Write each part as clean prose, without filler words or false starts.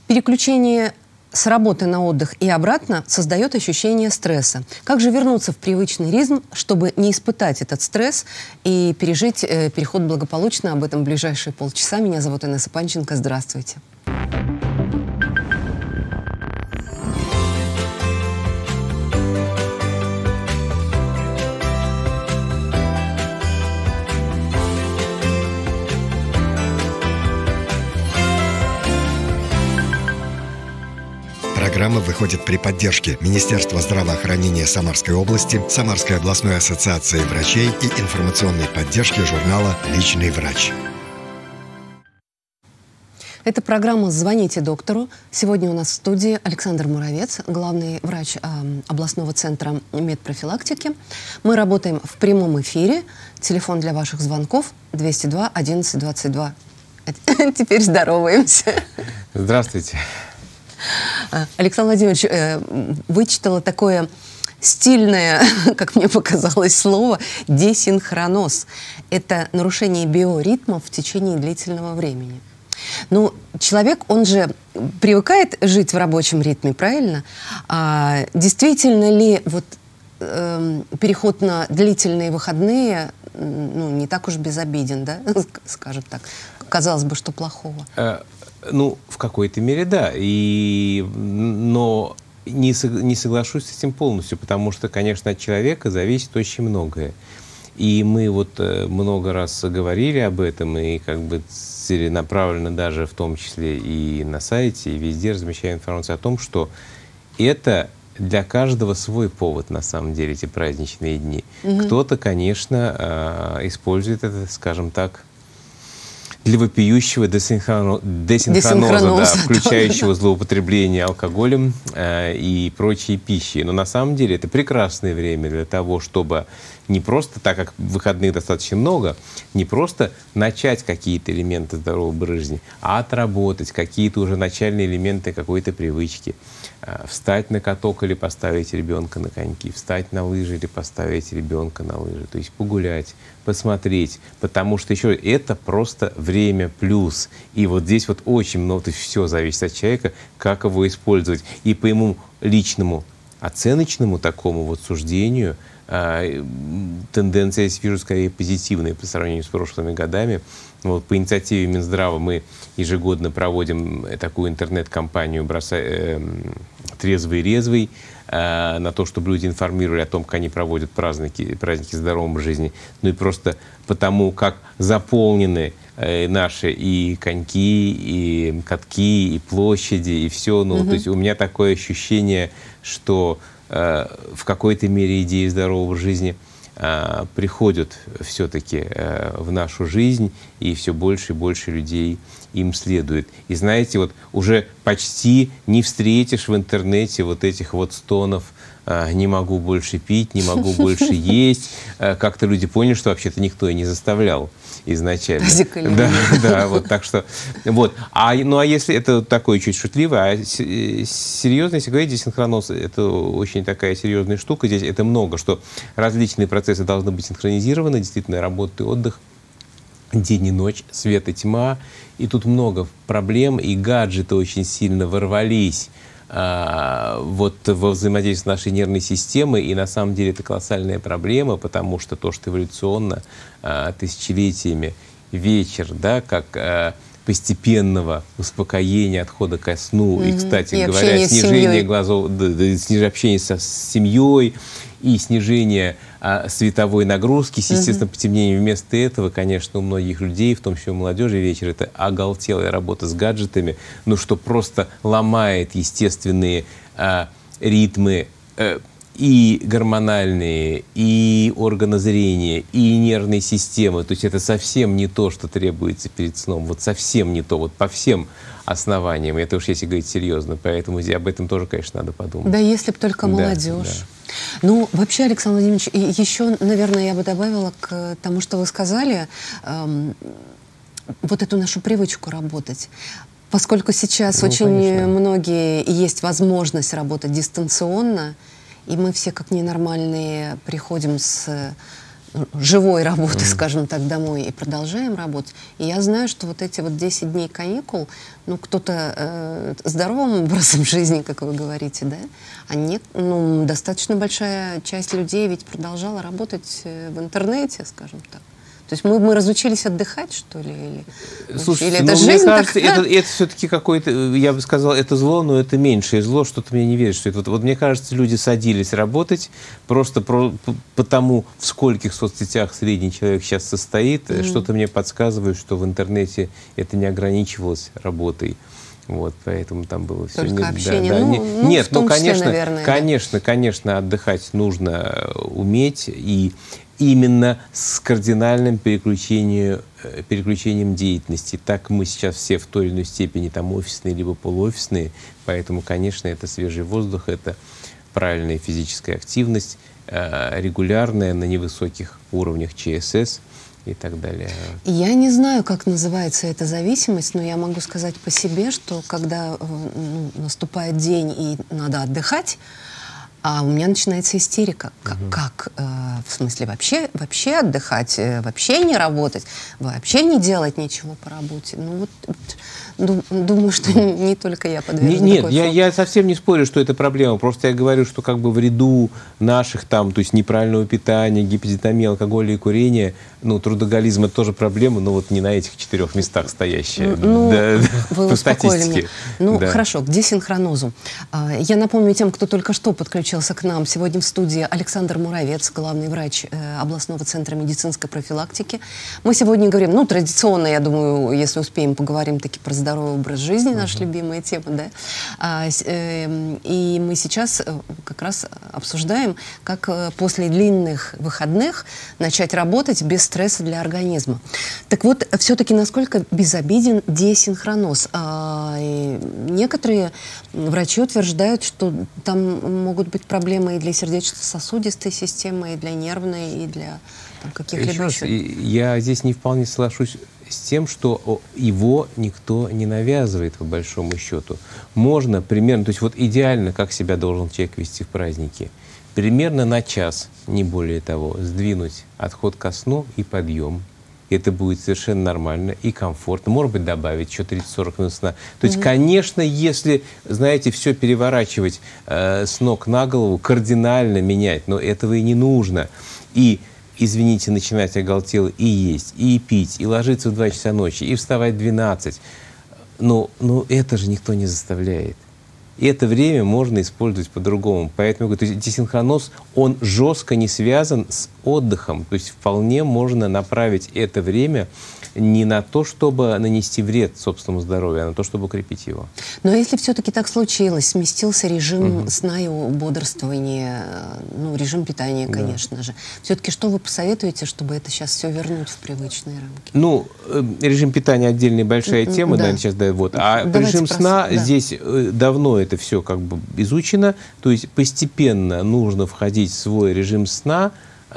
Переключение с работы на отдых и обратно создает ощущение стресса. Как же вернуться в привычный ритм, чтобы не испытать этот стресс и пережить переход благополучно? Об этом в ближайшие полчаса. Меня зовут Инесса Панченко. Здравствуйте. Программа выходит при поддержке Министерства здравоохранения Самарской области, Самарской областной ассоциации врачей и информационной поддержки журнала «Личный врач». Это программа «Звоните доктору». Сегодня у нас в студии Александр Муравец, главный врач областного центра медпрофилактики. Мы работаем в прямом эфире. Телефон для ваших звонков 202 11 22. Теперь здороваемся. Здравствуйте. Александр Владимирович, вычитала такое стильное, как мне показалось, слово «десинхроноз». Это нарушение биоритма в течение длительного времени. Ну, человек, он же привыкает жить в рабочем ритме, правильно? А действительно ли вот переход на длительные выходные, ну, не так уж безобиден, да, скажем так? Казалось бы, что плохого? Ну, в какой-то мере, да. Но не соглашусь с этим полностью, потому что, конечно, от человека зависит очень многое. И мы вот много раз говорили об этом, и как бы целенаправленно даже в том числе и на сайте, и везде размещаем информацию о том, что это для каждого свой повод, на самом деле, эти праздничные дни. Кто-то, конечно, использует это, скажем так, для вопиющего десинхроноза, да, включающего злоупотребление алкоголем и прочей пищей. Но на самом деле это прекрасное время для того, чтобы не просто, так как выходных достаточно много, не просто начать какие-то элементы здорового образа жизни, а отработать какие-то уже начальные элементы какой-то привычки. Встать на каток или поставить ребенка на коньки, встать на лыжи или поставить ребенка на лыжи, то есть погулять, посмотреть, потому что еще это просто время плюс. И вот здесь вот очень много, то есть все зависит от человека, как его использовать. И по ему личному, оценочному такому вот суждению, тенденция, я вижу, скорее позитивная по сравнению с прошлыми годами. Вот, по инициативе Минздрава мы ежегодно проводим такую интернет-кампанию «Трезвый и резвый», на то, чтобы люди информировали о том, как они проводят праздники здоровой жизни. Ну и просто потому, как заполнены наши и коньки, и катки, и площади, и все. Ну, то есть у меня такое ощущение, что в какой-то мере идеи здоровой жизни приходят все-таки в нашу жизнь, и все больше и больше людей им следует. И знаете, вот уже почти не встретишь в интернете вот этих вот стонов «не могу больше пить», «не могу больше есть». Как-то люди поняли, что вообще-то никто и не заставлял изначально. Да, вот так что. Вот. Ну а если это такое чуть шутливое, а серьезно, если говорить, десинхроноз — это очень такая серьезная штука. Здесь это много, что различные процессы должны быть синхронизированы, действительно, работа и отдых, день и ночь, свет и тьма. И тут много проблем, и гаджеты очень сильно ворвались вот во взаимодействие нашей нервной системы, и на самом деле это колоссальная проблема, потому что то, что эволюционно тысячелетиями вечер, да, как постепенного успокоения, отхода ко сну, и, кстати говоря, снижение общения с семьей и снижение световой нагрузки, естественно, потемнение. Вместо этого, конечно, у многих людей, в том числе у молодежи, вечер — это оголтелая работа с гаджетами, ну, что просто ломает естественные ритмы и гормональные, и органозрения, и нервной системы. То есть это совсем не то, что требуется перед сном. Вот совсем не то, вот по всем основаниям. Это уж если говорить серьезно. Поэтому об этом тоже, конечно, надо подумать. Да, если бы только молодежь. Да. Ну, вообще, Александр Владимирович, еще, наверное, я бы добавила к тому, что вы сказали, вот эту нашу привычку работать. Поскольку сейчас очень многие, и есть возможность работать дистанционно, и мы все как ненормальные приходим с живой работы, скажем так, домой и продолжаем работать. И я знаю, что вот эти вот 10 дней каникул, ну, кто-то здоровым образом жизни, как вы говорите, да, а нет, ну, достаточно большая часть людей ведь продолжала работать в интернете, скажем так. То есть мы разучились отдыхать, что ли? Слушайте, или это ну, жизнь мне кажется, такая? это все-таки какое-то, я бы сказал, это зло, но это меньшее зло, что-то мне не верит, что это. Вот мне кажется, люди садились работать просто потому, в скольких соцсетях средний человек сейчас состоит, что-то мне подсказывает, что в интернете это не ограничивалось работой. Вот, поэтому там было все. Только общение. Да, нет, ну, конечно, числе, наверное, конечно, отдыхать нужно уметь, и именно с кардинальным переключением деятельности. Так мы сейчас все в той или иной степени там офисные либо полуофисные, поэтому, конечно, это свежий воздух, это правильная физическая активность, регулярная на невысоких уровнях ЧСС и так далее. Я не знаю, как называется эта зависимость, но я могу сказать по себе, что когда наступает день и надо отдыхать, а у меня начинается истерика. Как? В смысле, вообще отдыхать, вообще не работать, вообще не делать ничего по работе. Ну вот, думаю, что не только я подвержена. Нет, я совсем не спорю, что это проблема. Просто я говорю, что как бы в ряду наших там, то есть неправильного питания, гиподинамии, алкоголя и курения, ну, трудоголизм — это тоже проблема, но вот не на этих 4 местах стоящая. Вы по успокоили статистике. меня. Ну, хорошо, к десинхронозу. Я напомню тем, кто только что подключился к нам. Сегодня в студии Александр Муравец, главный врач областного центра медицинской профилактики. Мы сегодня говорим, ну, традиционно, я думаю, если успеем, поговорим таки про здоровый образ жизни, наша любимая тема, да. И мы сейчас как раз обсуждаем, как после длинных выходных начать работать без стресса для организма. Так вот, все-таки насколько безобиден десинхроноз? Некоторые врачи утверждают, что там могут быть проблемы и для сердечно-сосудистой системы, и для нервной, и для каких-либо еще. Я здесь не вполне соглашусь с тем, что его никто не навязывает, по большому счету. Можно примерно, то есть вот идеально, как себя должен человек вести в праздники, примерно на час, не более того, сдвинуть отход ко сну и подъем. Это будет совершенно нормально и комфортно. Может быть, добавить еще 30-40 минут сна. То есть, конечно, если, знаете, все переворачивать с ног на голову, кардинально менять, но этого и не нужно. И, извините, начинать оголтело и есть, и пить, и ложиться в 2 часа ночи, и вставать в 12. Но это же никто не заставляет. И это время можно использовать по-другому. Поэтому я говорю, десинхроноз, он жестко не связан с отдыхом. То есть вполне можно направить это время не на то, чтобы нанести вред собственному здоровью, а на то, чтобы укрепить его. Но если все-таки так случилось, сместился режим сна и бодрствования, ну, режим питания, конечно же, все-таки что вы посоветуете, чтобы это сейчас все вернуть в привычные рамки? Ну, режим питания отдельная большая тема, наверное, сейчас, да, вот. А режим сна, здесь давно это все как бы изучено, то есть постепенно нужно входить в свой режим сна,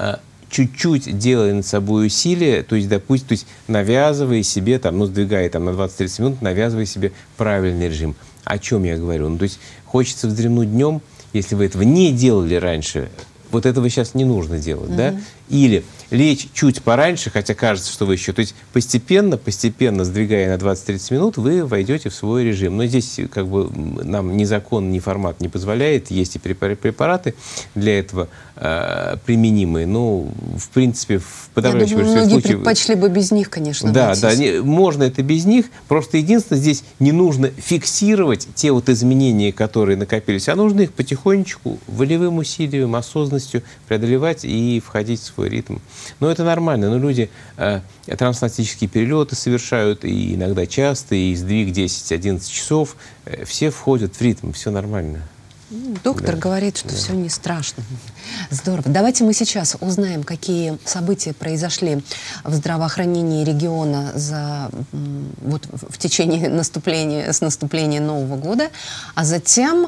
чуть-чуть делая над собой усилия, то есть, допустим, навязывая себе, там, ну, сдвигая там, на 20-30 минут, навязывая себе правильный режим. О чем я говорю? Ну, то есть хочется вздремнуть днем, если вы этого не делали раньше, вот этого сейчас не нужно делать, да? Или лечь чуть пораньше, хотя кажется, что вы еще... То есть постепенно, сдвигая на 20-30 минут, вы войдете в свой режим. Но здесь как бы нам ни закон, ни формат не позволяет. Есть и препараты для этого применимые. Но, в принципе, в подавляющем большинстве случаев... многие предпочли бы без них, конечно. Да, можно это без них. Просто единственное, здесь не нужно фиксировать те вот изменения, которые накопились, а нужно их потихонечку, волевым усилием, осознанностью преодолевать и входить в свой ритм. Но это нормально. Но люди трансатлантические перелеты совершают, и иногда часто, и сдвиг 10-11 часов. Все входят в ритм, все нормально. Доктор говорит, что все не страшно. Здорово. Давайте мы сейчас узнаем, какие события произошли в здравоохранении региона вот, в течение с наступления Нового года, а затем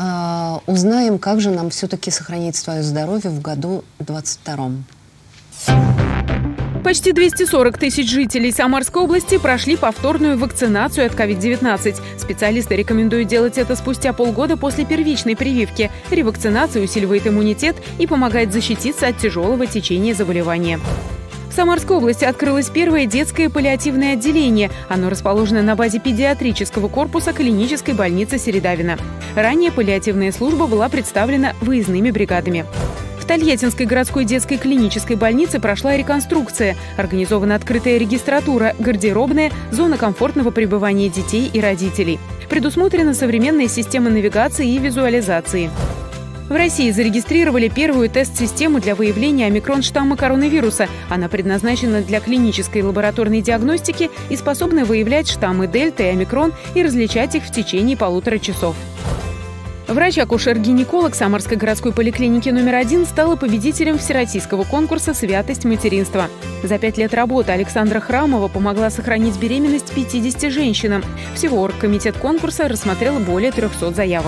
узнаем, как же нам все-таки сохранить свое здоровье в году 2022. Почти 240 тысяч жителей Самарской области прошли повторную вакцинацию от COVID-19. Специалисты рекомендуют делать это спустя полгода после первичной прививки. Ревакцинация усиливает иммунитет и помогает защититься от тяжелого течения заболевания. В Самарской области открылось первое детское паллиативное отделение. Оно расположено на базе педиатрического корпуса клинической больницы Середавино. Ранее паллиативная служба была представлена выездными бригадами. В Тольяттинской городской детской клинической больнице прошла реконструкция. Организована открытая регистратура, гардеробная, зона комфортного пребывания детей и родителей. Предусмотрена современная система навигации и визуализации. В России зарегистрировали первую тест-систему для выявления омикрон-штамма коронавируса. Она предназначена для клинической и лабораторной диагностики и способна выявлять штаммы дельта и омикрон и различать их в течение 1,5 часов. Врач-акушер-гинеколог Самарской городской поликлиники номер 1 стала победителем всероссийского конкурса «Святость материнства». За 5 лет работы Александра Храмова помогла сохранить беременность 50 женщинам. Всего оргкомитет конкурса рассмотрел более 300 заявок.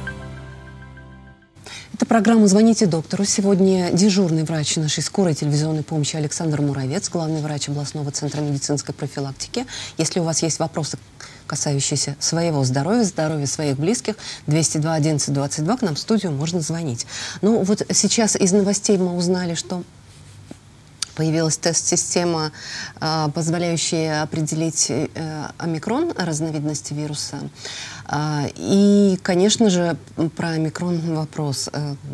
Это программа «Звоните доктору». Сегодня дежурный врач нашей скорой телевизионной помощи Александр Муравец, главный врач областного центра медицинской профилактики. Если у вас есть вопросы, касающиеся своего здоровья, здоровья своих близких, 202 11 22, к нам в студию можно звонить. Ну вот сейчас из новостей мы узнали, что появилась тест-система, позволяющая определить омикрон, разновидности вируса. И, конечно же, про омикрон вопрос.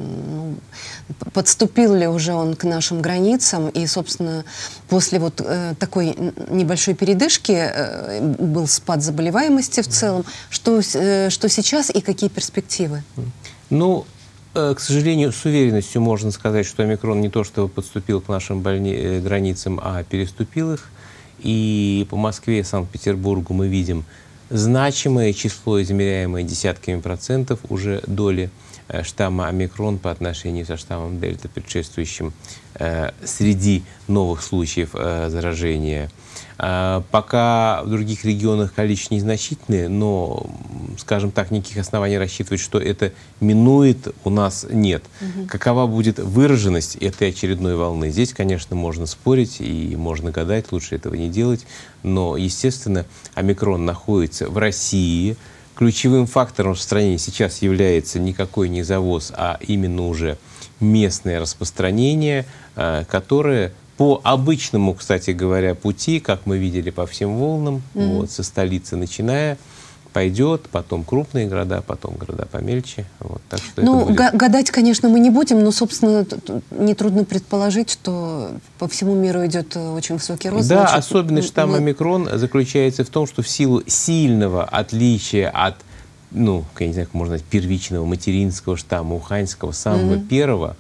Подступил ли уже он к нашим границам? И, собственно, после вот такой небольшой передышки был спад заболеваемости в целом. Что сейчас и какие перспективы? Ну, к сожалению, с уверенностью можно сказать, что омикрон не то что подступил к нашим границам, а переступил их. И по Москве и Санкт-Петербургу мы видим значимое число, измеряемое десятками процентов, уже доли штамма омикрон по отношению со штаммом дельта, предшествующим среди новых случаев заражения. Пока в других регионах количество незначительное, но, скажем так, никаких оснований рассчитывать, что это минует, у нас нет. Какова будет выраженность этой очередной волны? Здесь, конечно, можно спорить и можно гадать, лучше этого не делать. Но, естественно, омикрон находится в России. Ключевым фактором распространения сейчас является никакой не завоз, а именно уже местное распространение, которое по обычному, кстати говоря, пути, как мы видели по всем волнам, вот, со столицы начиная, пойдет, потом крупные города, потом города помельче. Вот, так что ну, будет... гадать, конечно, мы не будем, но, собственно, нетрудно предположить, что по всему миру идет очень высокий рост. Да, значит, особенность штамма омикрон заключается в том, что в силу сильного отличия от, ну, я не знаю, как можно сказать, первичного материнского штамма, уханьского, самого первого,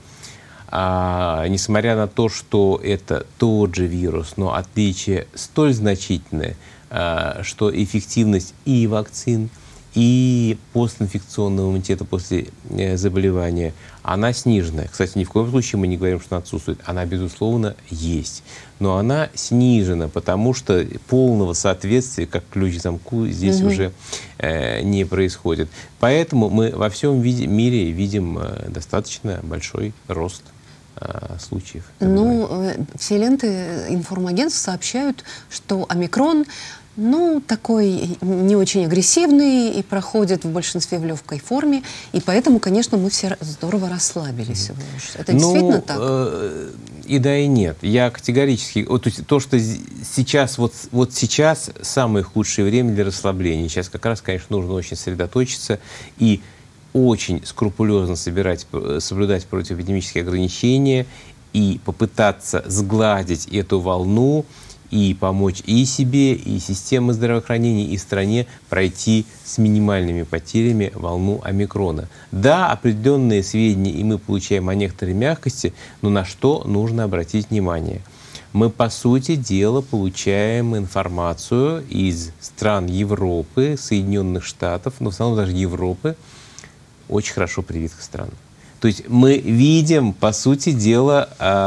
несмотря на то, что это тот же вирус, но отличие столь значительное, что эффективность и вакцин, и постинфекционного иммунитета после заболевания, она снижена. Кстати, ни в коем случае мы не говорим, что она отсутствует. Она, безусловно, есть. Но она снижена, потому что полного соответствия, как ключ к замку, здесь уже не происходит. Поэтому мы во всем мире видим достаточно большой рост случаев. Ну, все ленты информагентств сообщают, что омикрон, ну, такой не очень агрессивный и проходит в большинстве в легкой форме. И поэтому, конечно, мы все здорово расслабились. Это действительно так? И да, и нет. Я категорически... Вот, то, что сейчас, вот сейчас самое худшее время для расслабления. Сейчас как раз, конечно, нужно очень сосредоточиться и очень скрупулезно соблюдать противоэпидемические ограничения и попытаться сгладить эту волну и помочь и себе, и системе здравоохранения, и стране пройти с минимальными потерями волну омикрона. Да, определенные сведения и мы получаем о некоторой мягкости, но на что нужно обратить внимание? Мы, по сути дела, получаем информацию из стран Европы, Соединенных Штатов, но в основном даже Европы, очень хорошо привитых стран. То есть мы видим, по сути дела,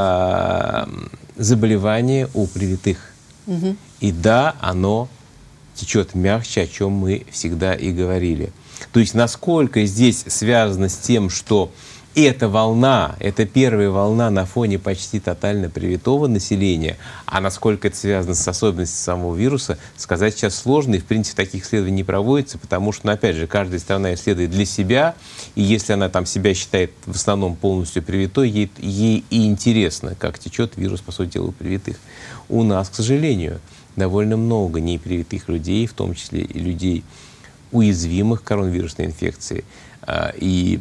заболевание у привитых. И да, оно течет мягче, о чем мы всегда и говорили. То есть насколько здесь связано с тем, что эта волна, это первая волна на фоне почти тотально привитого населения, а насколько это связано с особенностями самого вируса, сказать сейчас сложно, и в принципе таких исследований не проводится, потому что, ну, опять же, каждая страна исследует для себя, и если она там себя считает в основном полностью привитой, ей и интересно, как течет вирус, по сути дела, у привитых. У нас, к сожалению, довольно много непривитых людей, в том числе и людей, уязвимых к коронавирусной инфекции, и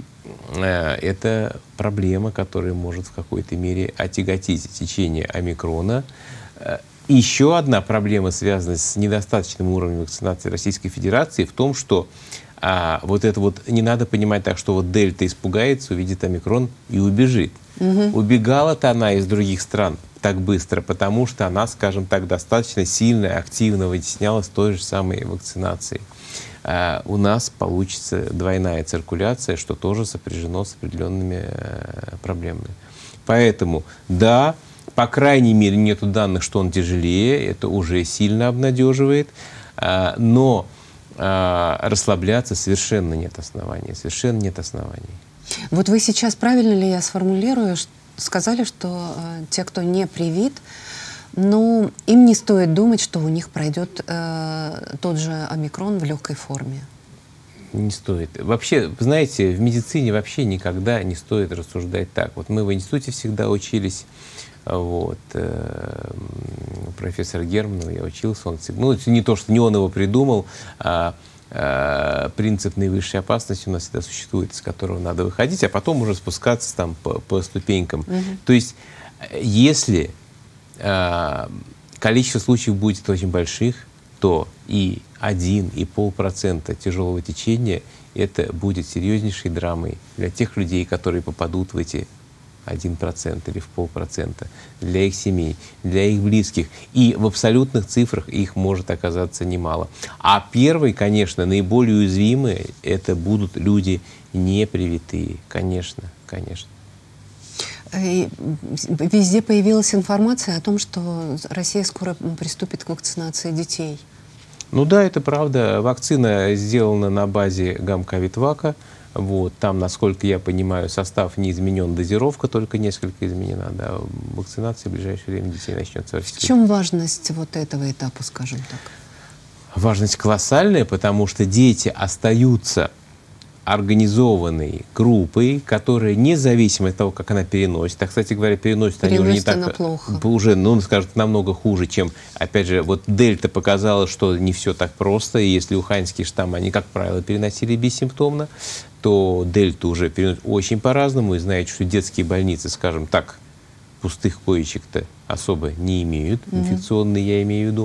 это проблема, которая может в какой-то мере отяготить течение омикрона. Еще одна проблема, связанная с недостаточным уровнем вакцинации Российской Федерации, в том, что вот это вот не надо понимать так, что вот дельта испугается, увидит омикрон и убежит. Убегала-то она из других стран так быстро, потому что она, скажем так, достаточно сильно, активно вытеснялась той же самой вакцинацией. У нас получится двойная циркуляция, что тоже сопряжено с определенными проблемами. Поэтому, да, по крайней мере, нет данных, что он тяжелее, это уже сильно обнадеживает, но расслабляться совершенно нет оснований, совершенно нет оснований. Вот вы сейчас, правильно ли я сформулирую, сказали, что те, кто не привит, ну, им не стоит думать, что у них пройдет тот же омикрон в легкой форме. Не стоит. Вообще, знаете, в медицине вообще никогда не стоит рассуждать так. Вот мы в институте всегда учились, вот, профессор Германов, я учился, он, ну, не то, что не он его придумал, принцип наивысшей опасности у нас всегда существует, из которого надо выходить, а потом уже спускаться там по ступенькам. То есть, если количество случаев будет очень больших, то и 1,5% тяжелого течения это будет серьезнейшей драмой для тех людей, которые попадут в эти 1% или в 0,5%, для их семей, для их близких. И в абсолютных цифрах их может оказаться немало. А первые, конечно, наиболее уязвимые, это будут люди непривитые. Конечно, конечно. И везде появилась информация о том, что Россия скоро приступит к вакцинации детей. Ну да, это правда. Вакцина сделана на базе гамма-ковид-вака. Вот, там, насколько я понимаю, состав не изменен, дозировка только несколько изменена. Да. Вакцинация в ближайшее время детей начнется. В чем важность вот этого этапа, скажем так? Важность колоссальная, потому что дети остаются организованной группой, которая независимо от того, как она переносит, а, кстати говоря, переносит они уже не так, уже, ну, скажем, намного хуже, чем, опять же, вот дельта показала, что не все так просто, и если уханьские штаммы, они, как правило, переносили бессимптомно, то дельту уже переносят очень по-разному, и знаете, что детские больницы, скажем так, пустых коечек-то особо не имеют, инфекционные я имею в виду.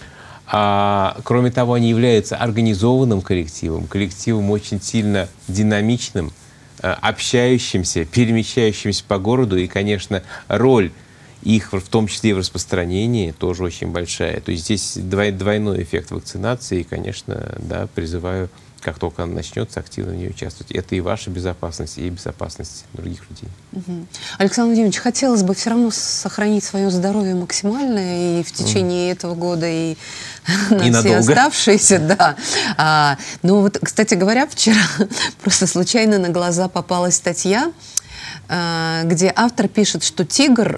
А, кроме того, они являются организованным коллективом, коллективом очень сильно динамичным, общающимся, перемещающимся по городу. И, конечно, роль их, в том числе и в распространении, тоже очень большая. То есть здесь двойной эффект вакцинации. И, конечно, да, призываю, как только она начнется, активно в ней участвовать. Это и ваша безопасность, и безопасность других людей. Александр Владимирович, хотелось бы все равно сохранить свое здоровье максимально и в течение этого года, и на все оставшиеся. Да. Ну вот, кстати говоря, вчера просто случайно на глаза попалась статья, где автор пишет, что тигр,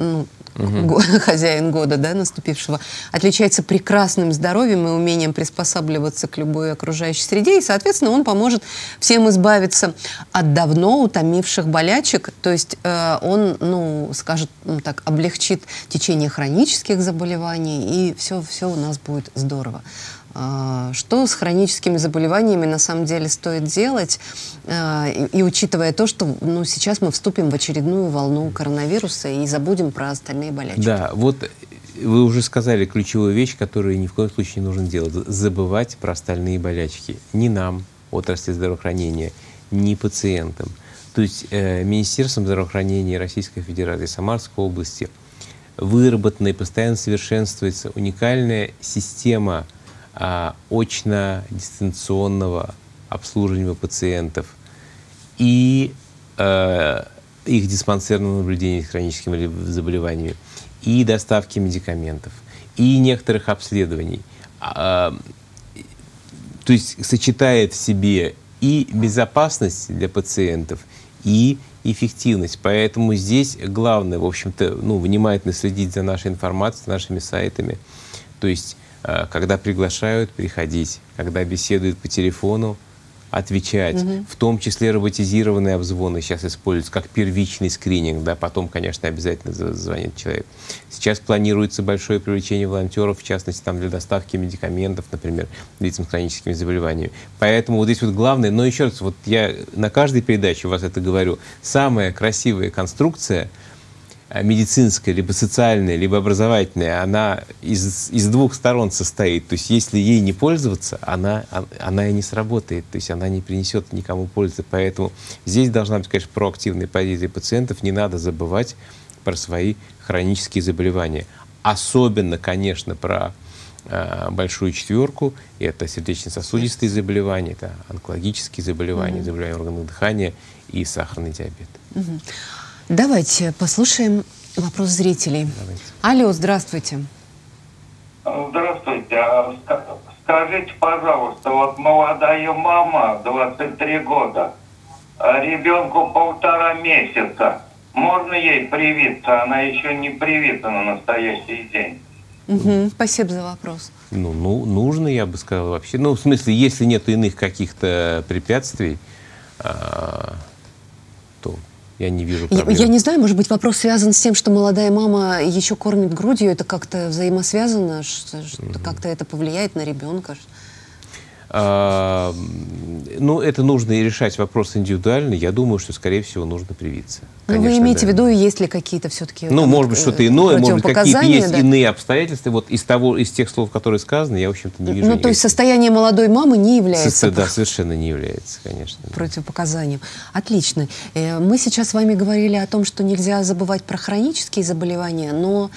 хозяин года, да, наступившего, отличается прекрасным здоровьем и умением приспосабливаться к любой окружающей среде, и, соответственно, он поможет всем избавиться от давно утомивших болячек, то есть он, ну, скажет, так, облегчит течение хронических заболеваний, и все у нас будет здорово. Что с хроническими заболеваниями на самом деле стоит делать, и учитывая то, что, ну, сейчас мы вступим в очередную волну коронавируса и забудем про остальные болячки. Да, вот вы уже сказали ключевую вещь, которую ни в коем случае не нужно делать. Забывать про остальные болячки. Ни нам, отрасли здравоохранения, ни пациентам. То есть Министерством здравоохранения Российской Федерации, Самарской области выработана и постоянно совершенствуется уникальная система очно-дистанционного обслуживания пациентов и их диспансерного наблюдения с хроническими заболеваниями, и доставки медикаментов, и некоторых обследований. То есть сочетает в себе и безопасность для пациентов, и эффективность. Поэтому здесь главное, в общем-то, внимательно следить за нашей информацией, нашими сайтами. То есть, когда приглашают, приходить, когда беседуют по телефону, отвечать, в том числе роботизированные обзвоны сейчас используются как первичный скрининг, да, потом, конечно, обязательно звонит человек. Сейчас планируется большое привлечение волонтеров, в частности, там, для доставки медикаментов, например, лицам с хроническими заболеваниями. Поэтому вот здесь вот главное, но еще раз, вот я на каждой передаче у вас это говорю, самая красивая конструкция медицинская, либо социальная, либо образовательная, она из двух сторон состоит. То есть если ей не пользоваться, она и не сработает. То есть она не принесет никому пользы. Поэтому здесь должна быть, конечно, проактивная позиция пациентов. Не надо забывать про свои хронические заболевания. Особенно, конечно, про большую четверку. Это сердечно-сосудистые заболевания, это онкологические заболевания, заболевания органов дыхания и сахарный диабет. Давайте послушаем вопрос зрителей. Давайте. Алло, здравствуйте. Здравствуйте. Скажите, пожалуйста, вот молодая мама, 23 года, ребенку 1,5 месяца. Можно ей привиться? Она еще не привита на настоящий день. Спасибо за вопрос. Нужно, я бы сказал, вообще. В смысле, если нет иных каких-то препятствий, то я не вижу проблем. Я не знаю, может быть, вопрос связан с тем, что молодая мама еще кормит грудью, это как-то взаимосвязано, что как-то это повлияет на ребенка? Это нужно и решать вопрос индивидуально. Я думаю, что, скорее всего, нужно привиться. Конечно, вы имеете в виду, есть ли какие-то все-таки может быть, что-то иное, может быть, какие-то есть иные обстоятельства. Вот из тех слов, которые сказаны, я, в общем-то, не вижу. То есть состояние молодой мамы не является... Да, совершенно не является, конечно. Противопоказанием. Отлично. Мы сейчас с вами говорили о том, что нельзя забывать про хронические заболевания, но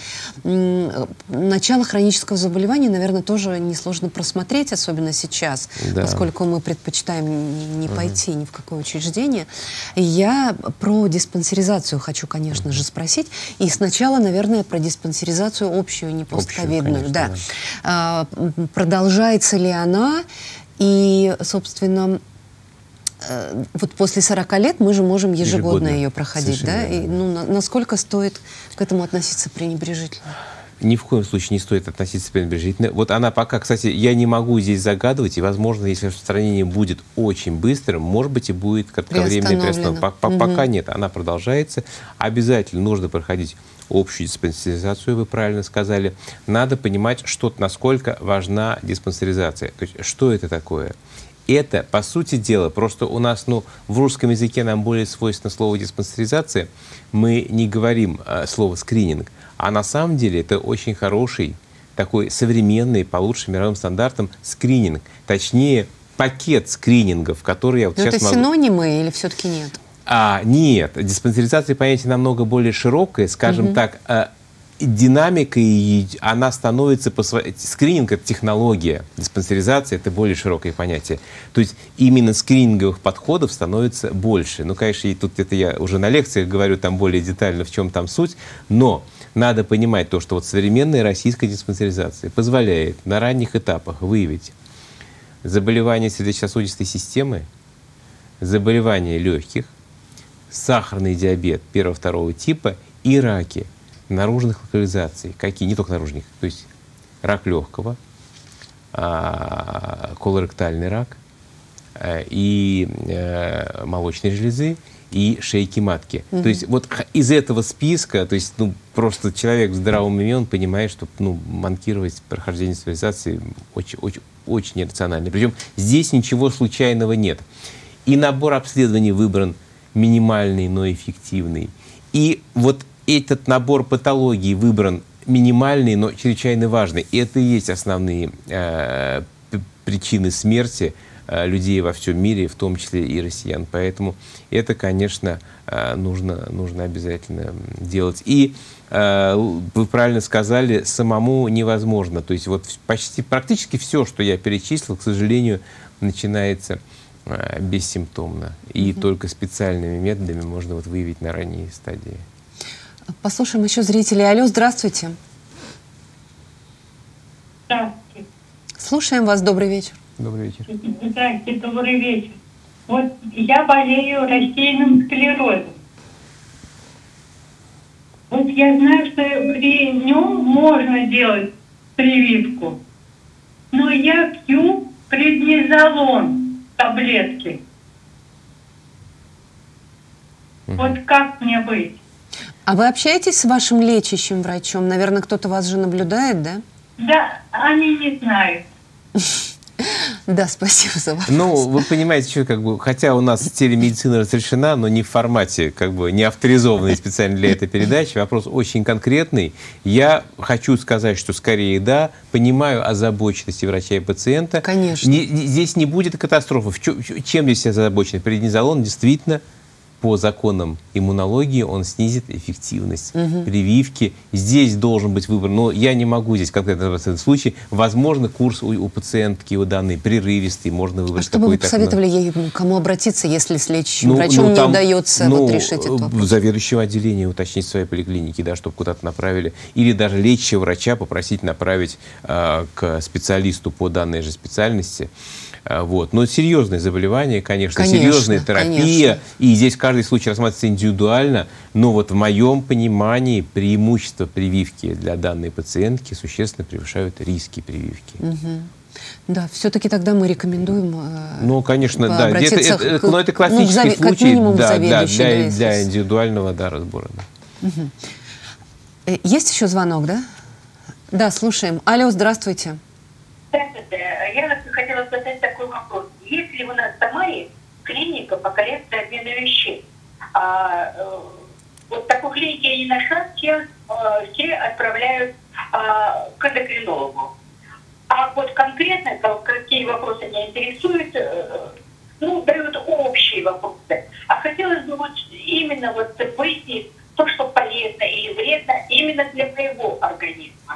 начало хронического заболевания, наверное, тоже несложно просмотреть, особенно сейчас, поскольку мы предпочитаем не пойти ни в какое учреждение. Я про диспансеризацию хочу, конечно же, спросить. И сначала, наверное, про диспансеризацию общую, не постковидную. Да. Продолжается ли она? И, собственно, вот после 40 лет мы же можем ежегодно ее проходить. Да? И, насколько стоит к этому относиться пренебрежительно? Ни в коем случае не стоит относиться пренебрежительно. Вот она пока, кстати, я не могу здесь загадывать, и, возможно, если распространение будет очень быстрым, может быть, и будет кратковременная приостановка. Пока нет, она продолжается. Обязательно нужно проходить общую диспансеризацию, вы правильно сказали. Надо понимать, насколько важна диспансеризация. То есть, что это такое? Это, по сути дела, просто у нас, в русском языке нам более свойственно слово диспансеризация. Мы не говорим слово скрининг. А на самом деле это очень хороший, такой современный, по лучшим мировым стандартам скрининг. Точнее, пакет скринингов, которые я вот сейчас могу... Это синонимы или все-таки нет? Нет. Диспансеризация понятие намного более широкое. Скажем так, динамика, она становится по своей... Скрининг — это технология. Диспансеризация — это более широкое понятие. То есть именно скрининговых подходов становится больше. Конечно, и тут это я уже на лекциях говорю там более детально, в чем там суть. Но надо понимать то, что вот современная российская диспансеризация позволяет на ранних этапах выявить заболевания сердечно-сосудистой системы, заболевания легких, сахарный диабет 1-2 типа и раки наружных локализаций. Какие? Не только наружных. То есть рак легкого, колоректальный рак и молочной железы, и шейки матки. То есть вот из этого списка, то есть просто человек в здравом уме, он понимает, что манкировать прохождение диспансеризации очень иррационально. Причем здесь ничего случайного нет. И набор обследований выбран минимальный, но эффективный. И вот этот набор патологий выбран минимальный, но чрезвычайно важный. И это и есть основные причины смерти людей во всем мире, в том числе и россиян. Поэтому это, конечно, нужно обязательно делать. И вы правильно сказали, самому невозможно. То есть вот практически все, что я перечислил, к сожалению, начинается бессимптомно. И только специальными методами можно выявить на ранней стадии. Послушаем еще зрителей. Алло, здравствуйте. Здравствуйте. Слушаем вас. Добрый вечер. Добрый вечер. Здравствуйте, добрый вечер. Вот я болею рассеянным склерозом. Вот я знаю, что при нем можно делать прививку, но я пью преднизолон, таблетки. Вот как мне быть? А вы общаетесь с вашим лечащим врачом? Наверное, кто-то вас же наблюдает, да? Да, они не знают. Да, спасибо за вопрос. Ну, вы понимаете, что как бы, хотя у нас телемедицина разрешена, но не в формате, как бы, не авторизованной специально для этой передачи. Вопрос очень конкретный. Я хочу сказать, что скорее да, понимаю озабоченности врача и пациента. Конечно. Здесь не будет катастрофы. Чем здесь озабоченность? Преднизолон действительно по законам иммунологии он снизит эффективность прививки. Здесь должен быть выбор. Но я не могу здесь конкретно в этом случае. Возможно, курс у пациентки у данной прерывистый. Можно выбрать что бы вы какой-то... посоветовали ей, кому обратиться, если с лечащим врачом не удается вот решить этот вопрос? Заведующего отделения уточнить в своей поликлинике, да, чтобы куда-то направили. Или даже лечащего врача попросить направить к специалисту по данной же специальности. Вот. Но серьезные заболевания, конечно, серьезная терапия. Конечно. И здесь каждый случай рассматривается индивидуально. Но вот в моем понимании преимущества прививки для данной пациентки существенно превышают риски прививки. Да, все-таки тогда мы рекомендуем ну, конечно, да. Но это классический случай для индивидуального разбора. Да. Есть еще звонок, да? Да, слушаем. Алло, здравствуйте. Здравствуйте. Я хотела задать такой вопрос. Есть ли у нас в Самаре клиника по коррекции обмена веществ? Вот такой клиники я не нашла, все отправляют к эндокринологу. А вот конкретно, какие вопросы меня интересуют, дают общие вопросы. А хотелось бы вот именно вот выяснить то, что полезно или вредно именно для моего организма.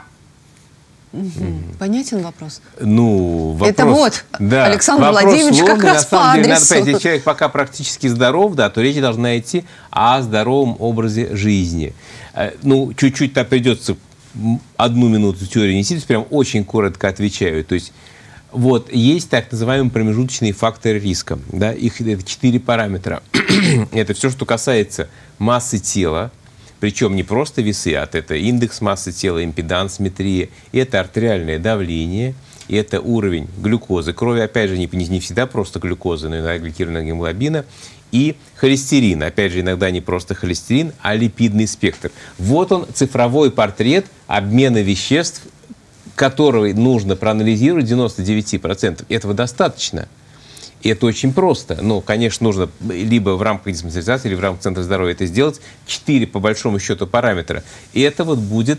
Понятен вопрос? Ну, вопрос, это вот, да, Александр Владимирович сложный, как раз по адресу. Надо понять, если человек пока практически здоров, да, то речь должна идти о здоровом образе жизни. Ну, чуть-чуть придется 1 минуту теории нести, прям очень коротко отвечаю. То есть, вот, есть так называемые промежуточные факторы риска. Да, их 4 параметра. Это все, что касается массы тела. Причем не просто весы, а это индекс массы тела, импедансметрия, это артериальное давление, это уровень глюкозы крови, опять же, не всегда просто глюкоза, но иногда гликированного гемоглобина, и холестерин, опять же, иногда не просто холестерин, а липидный спектр. Вот он, цифровой портрет обмена веществ, который нужно проанализировать 99%. Этого достаточно. И это очень просто. Ну, конечно, нужно либо в рамках диспансеризации, или в рамках Центра здоровья это сделать. 4, по большому счету, параметра. И это вот будет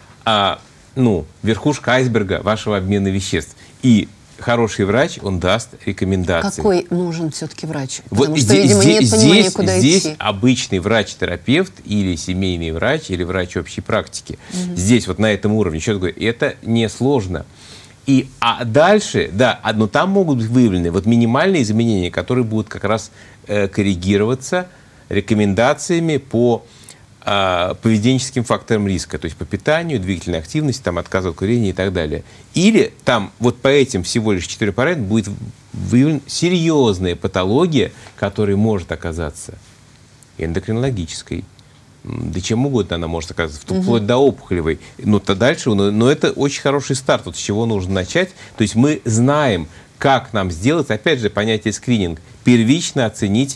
верхушка айсберга вашего обмена веществ. И хороший врач, он даст рекомендации. Какой нужен все-таки врач? Потому что, видимо, нет понимания, куда идти. Здесь обычный врач-терапевт или семейный врач, или врач общей практики. Здесь вот на этом уровне, еще раз говорю, это несложно. А дальше, да, но там могут быть выявлены вот минимальные изменения, которые будут как раз коррегироваться рекомендациями по поведенческим факторам риска, то есть по питанию, двигательной активности, отказу от курения и так далее. Или там вот по этим всего лишь 4 параметра будет выявлена серьезная патология, которая может оказаться эндокринологической. Да чем угодно она может оказаться, вплоть до опухолевой. То дальше, но это очень хороший старт, вот с чего нужно начать. То есть мы знаем, как нам сделать, опять же, понятие скрининг, первично оценить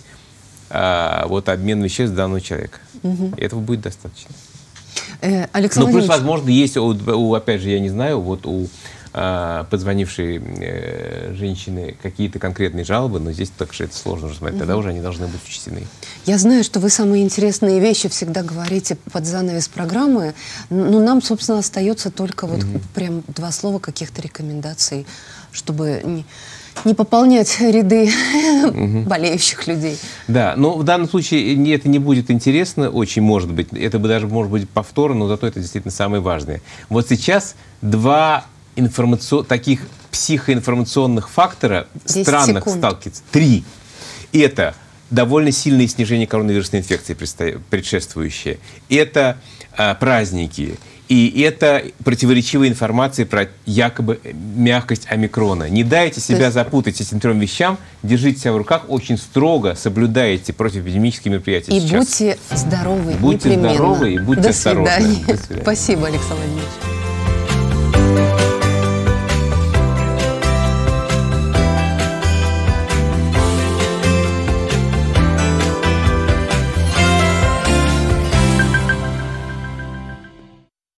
обмен веществ данного человека. Этого будет достаточно. Александр плюс, возможно, есть, опять же, я не знаю, вот у позвонившей женщины какие-то конкретные жалобы, но здесь так что это сложно уже смотреть, тогда уже они должны быть учтены. Я знаю, что вы самые интересные вещи всегда говорите под занавес программы, но нам, собственно, остается только вот прям 2 слова каких-то рекомендаций, чтобы не пополнять ряды болеющих людей. Да, но в данном случае это не будет интересно, очень может быть, это бы даже может быть повторно, но зато это действительно самое важное. Вот сейчас 2 таких психоинформационных фактора странных сталкиваются. 3. Это довольно сильное снижение коронавирусной инфекции предшествующее. Это праздники. И это противоречивая информация про якобы мягкость омикрона. Не дайте себя запутать этим трем вещам, держите себя в руках, очень строго соблюдайте противоэпидемические мероприятия И сейчас. будьте здоровы. Будьте непременно. здоровы и будьте До осторожны. свидания. До свидания. Спасибо, Александр Владимирович.